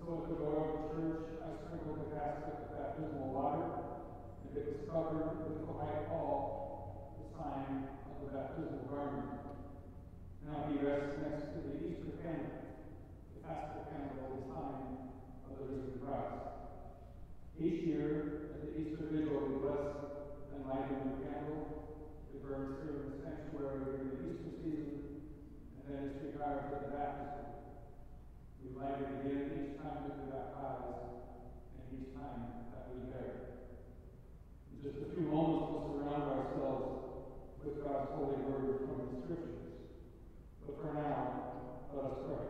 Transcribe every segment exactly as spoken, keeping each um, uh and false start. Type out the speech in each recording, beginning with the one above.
So at the door of the church, I sprinkled the basket with baptismal water, and it was covered with the white pall, the sign of the baptismal garment. Now he rests next to the Easter candle, the paschal candle, the sign of the risen Christ. Each year, at the Easter vigil, we bless and light a new candle. It burns here in the sanctuary during the Easter season, and then it's retired to the baptism. We light it again each time that we baptize, and each time that we bear. In just a few moments, we'll surround ourselves with God's holy word from the Scriptures. But for now, let us pray.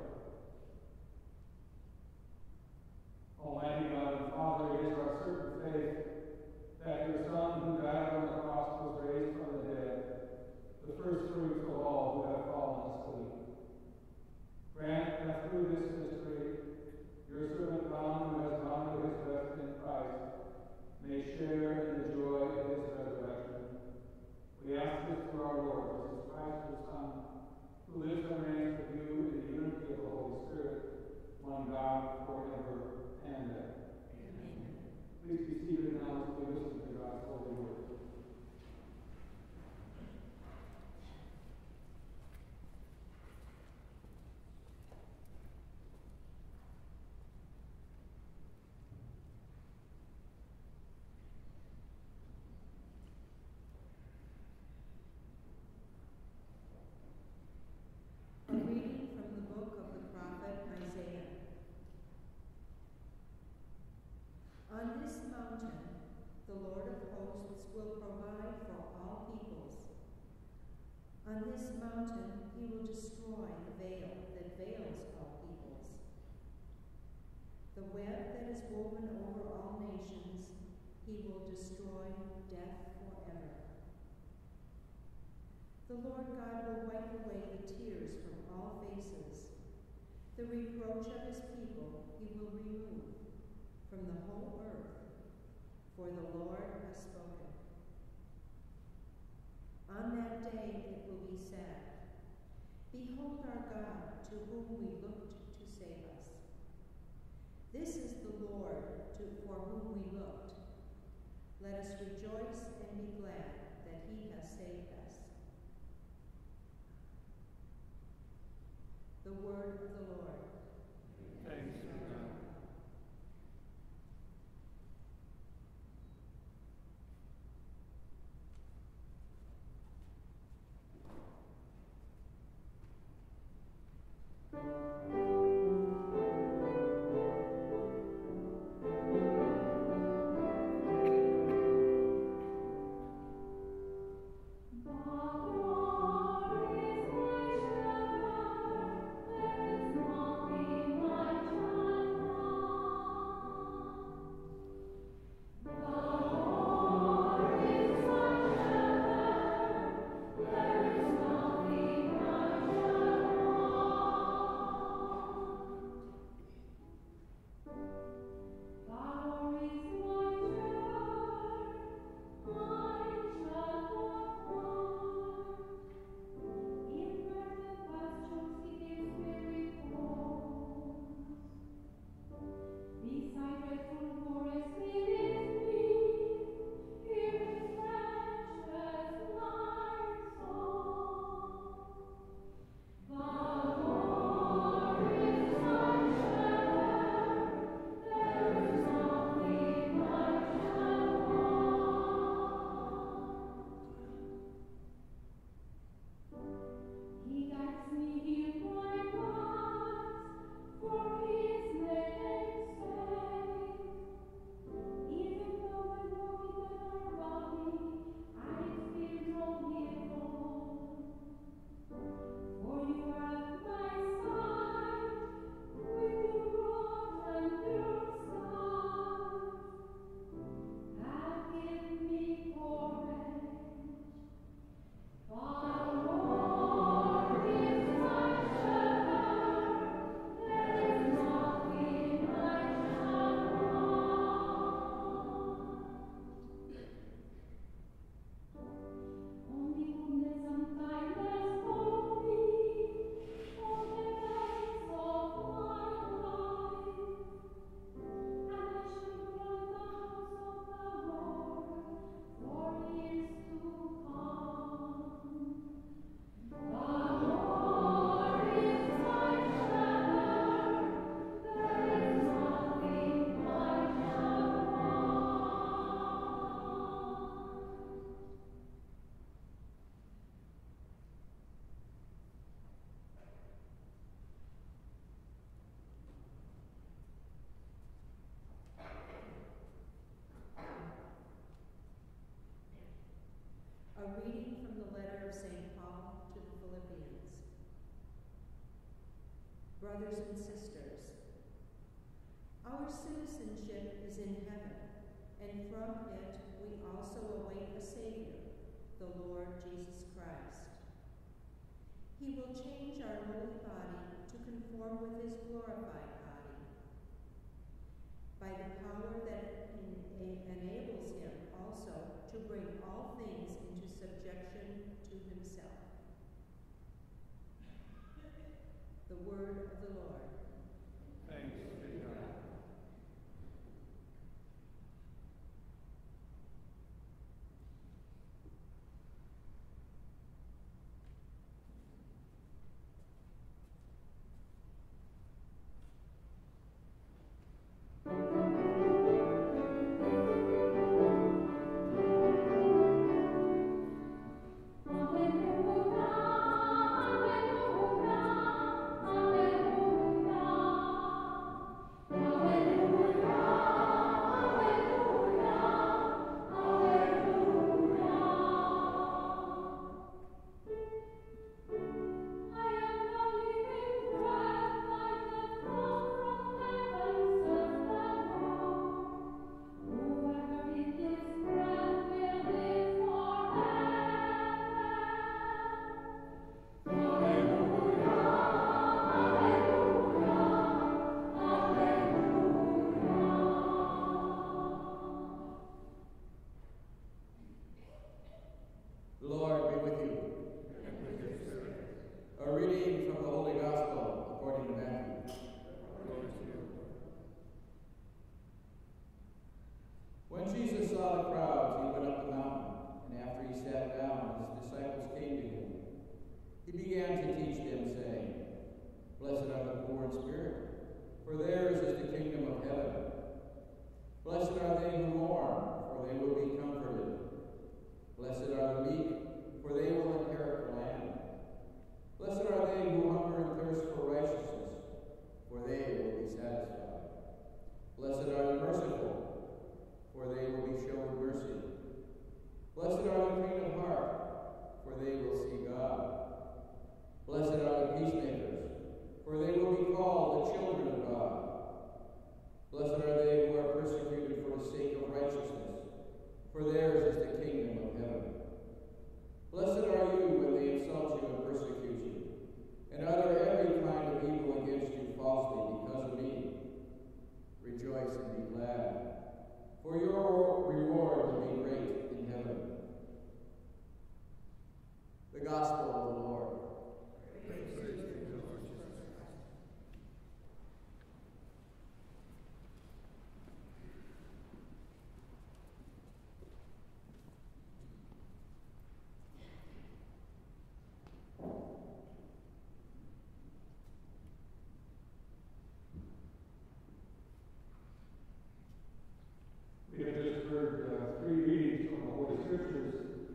Almighty God and Father, it is our certain faith that your Son, who died on the cross, was raised from the dead, the first fruits of all who have fallen asleep. Grant that through this mystery, your servant John, who has gone to his rest in Christ, may share in the joy of his resurrection. We ask this through our Lord Jesus Christ, your Son, who lives and reigns with you in the unity of the Holy Spirit, one God, forever and ever. Amen. Please be seated now as we listen to God's holy word. A reading from the book of the prophet Isaiah. On this mountain, the Lord of hosts will provide for all peoples. On this mountain, he will destroy the veil that veils all peoples. The web that is woven over all nations, he will destroy death forever. The Lord God will wipe away the tears from all faces. The reproach of his people he will remove from the whole earth, for the Lord has spoken. On that day it will be said, behold our God, to whom we looked to save us. This is the Lord to, for whom we looked. Let us rejoice and be glad that he has saved us. The word of the Lord. Thanks be to God. brothers and sisters, our citizenship is in heaven, and from it we also await a Savior, the Lord Jesus Christ. He will change our lowly body to conform with his glorified body. By the power that en enables him also to bring all things into subjection to himself. The word of the Lord. Thanks be to God. We have just heard uh, three readings from the Holy Scriptures.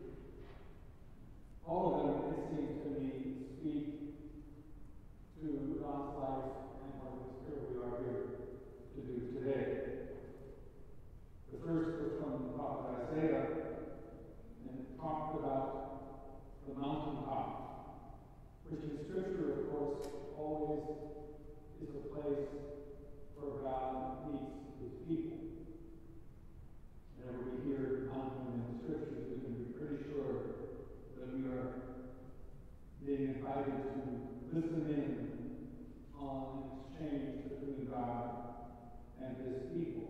All of them, it seems to me, speak to God's life and what we are here to do today. The first was from the prophet Isaiah, and it talked about the mountaintop, which in Scripture, of course, always is a place where God meets his people. Whenever we hear mountain in the Scriptures, we can be pretty sure that we are being invited to listen in on an exchange between God and his people.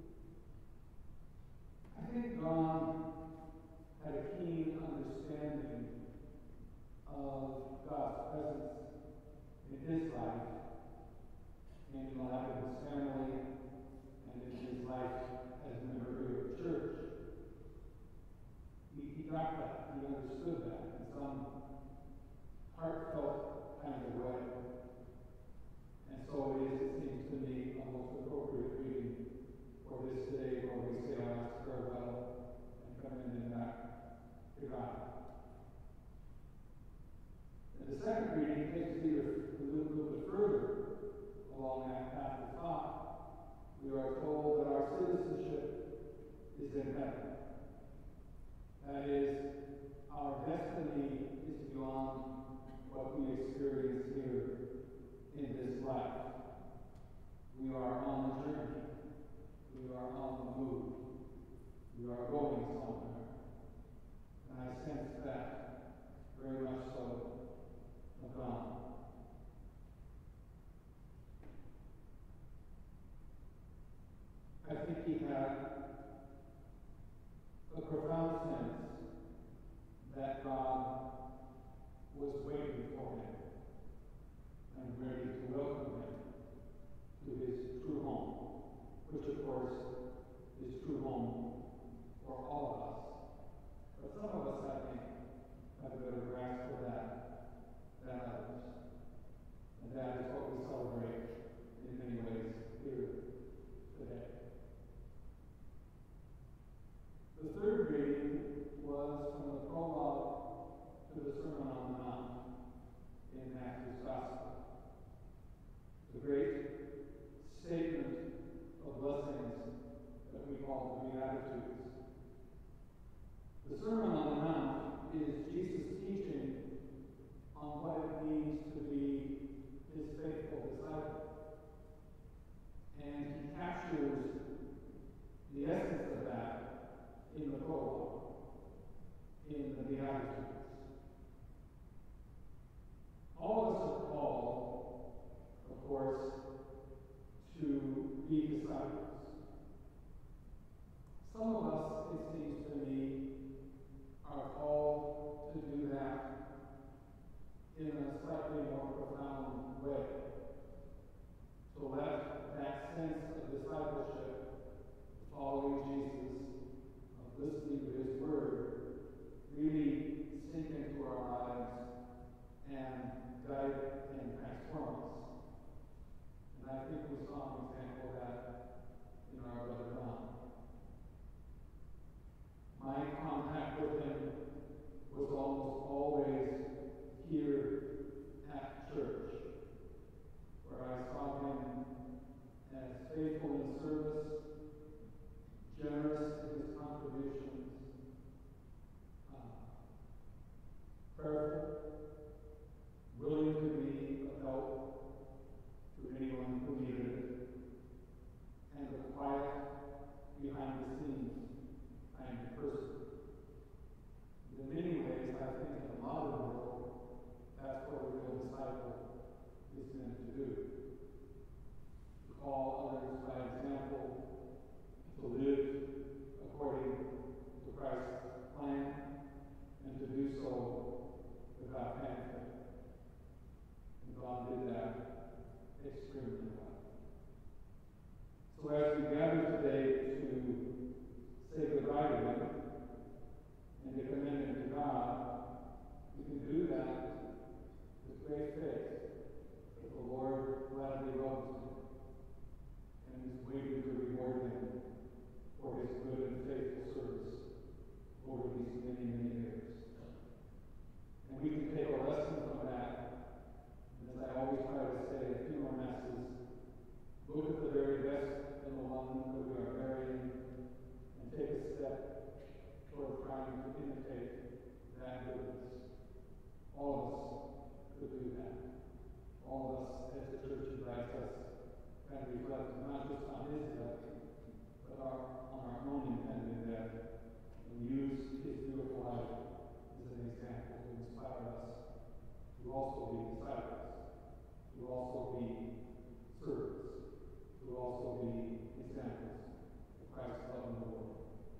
I think God had a keen understanding of God's presence in his life, in the life of his family, and in his life as a member of the church. He, he got that. He understood that in some heartfelt kind of way. And so it is, it seems to me, a most appropriate reading for this day where we say our last farewell and come in and back to God. And the second reading takes us either a little, little bit further along that path of thought. We are told that our citizenship is in heaven. That is, our destiny is beyond what we experience here in this life. profound way. So let that sense of discipleship, following Jesus, of listening to his word, really sink into our lives and guide and transform us. And I think we saw an example of that in our brother Don. My contact with him was almost always here at church, where I saw him as faithful in service, generous in his contributions, uh, prayerful, willing to be of help to anyone who needed it, and a quiet, behind the scenes kind of person. In many ways, I think in the modern world, that's what a real disciple is meant to do. To call others by example, to live according to Christ's plan, and to do so without fanfare. And God did that extremely well. So as we gather today to say goodbye to him and to commend him to God, we can do that with great faith that the Lord gladly loves him and is waiting to reward him for his good and faithful service over these many, many years. And we can take a lesson from that. And as I always try to say at funeral masses, look at the very best in the one that we are burying and take a step toward trying to imitate that goodness. All of us could do that. All of us, as the church invites us, can reflect not just on his death, but our, on our own impending death, and use his beautiful life as an example to inspire us to also be disciples, to also be servants, to also be examples of Christ's love in the world.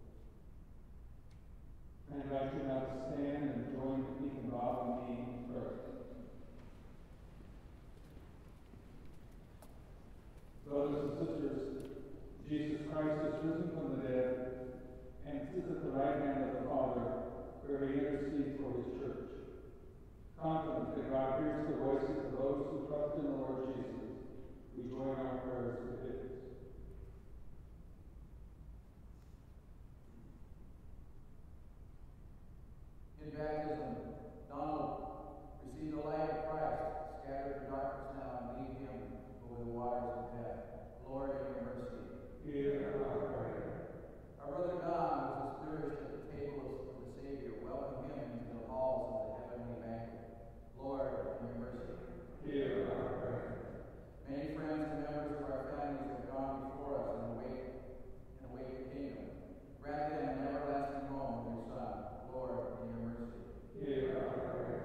I invite you now to stand and join Deacon Bob and me in prayer. Brothers and sisters, Jesus Christ is risen from the dead and sits at the right hand of the Father, where he intercedes for his church. Confident that God hears the voices of those who trust in the Lord Jesus, we join our prayers with his. In baptism, Donald received the light of Christ, scattered the darkness now, and lead him over the waters of death. Lord, in your mercy, Hear our prayer. Our brother Don was nourished at the table of the Savior. Welcome him into the halls of the heavenly banquet. Lord, in your mercy, Hear our prayer. many friends and members of our families have gone before us and await and await the kingdom. Grant them an everlasting home with your Son. Lord, in your mercy, Hear our prayer.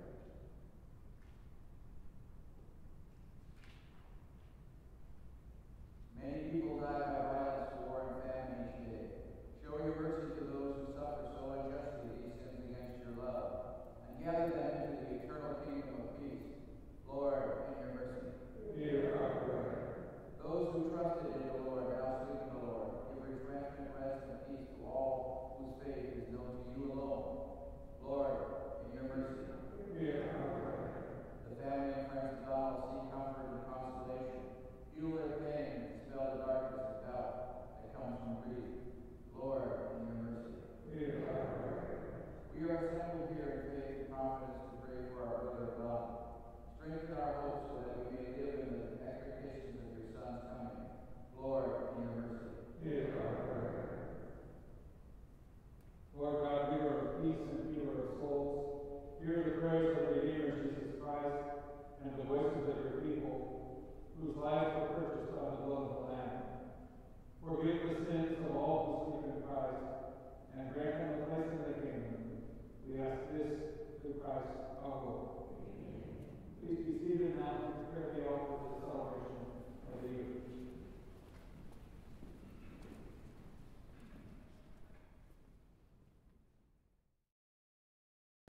many people die by violence, war, and famine each day. Show your mercy to those who suffer so unjustly these sins against your love, and gather them into the eternal kingdom of peace. Lord, in your mercy, Hear our prayer. those who trusted in the Lord now sleep in the Lord. Give refreshment, rest, and peace to all whose faith is known to you alone. Lord, in your mercy, Hear our prayer. the family and friends of God will seek comfort and consolation. Heal their pain and dispel the darkness of doubt that comes from grief. Lord, in your mercy. Hear our prayer. We are assembled here in faith and confidence to pray for our brother God. Strengthen our hope so that we may live in the expectations of your Son's coming. Lord, in your mercy. Hear our prayer. Lord God, giver of peace and healer of souls, hear the prayers of the Redeemer Jesus Christ and the voices of your people, whose lives were purchased by the blood of the Lamb.